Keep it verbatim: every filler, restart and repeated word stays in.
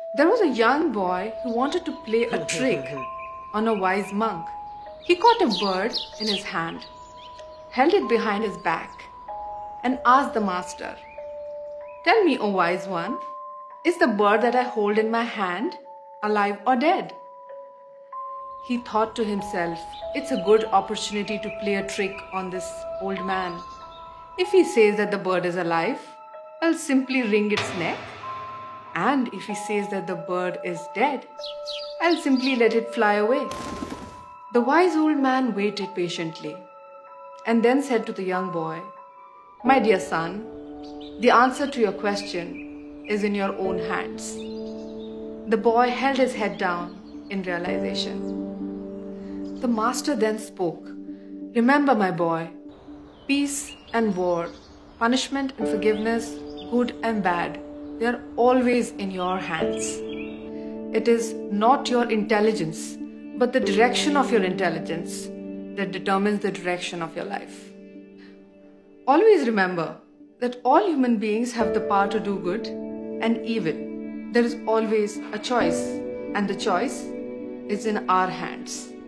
There was a young boy who wanted to play a trick on a wise monk. He caught a bird in his hand, held it behind his back, and asked the master, "Tell me, O wise one, is the bird that I hold in my hand alive or dead?" He thought to himself, it's a good opportunity to play a trick on this old man. If he says that the bird is alive, I'll simply wring its neck. And if he says that the bird is dead, I'll simply let it fly away. The wise old man waited patiently and then said to the young boy, "My dear son, the answer to your question is in your own hands." The boy held his head down in realization. The master then spoke, "Remember, my boy, peace and war, punishment and forgiveness, good and bad, they are always in your hands. It is not your intelligence, but the direction of your intelligence that determines the direction of your life." Always remember that all human beings have the power to do good and evil. There is always a choice, and the choice is in our hands.